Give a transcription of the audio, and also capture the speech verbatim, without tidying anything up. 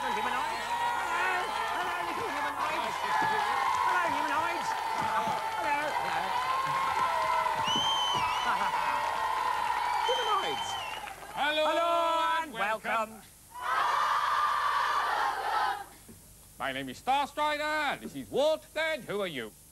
little humanoids. Hello. Hello, little humanoids. Hello, humanoids. Hello. Humanoids. Hello, Hello and welcome. welcome. My name is Starstrider. This is Walt. And who are you?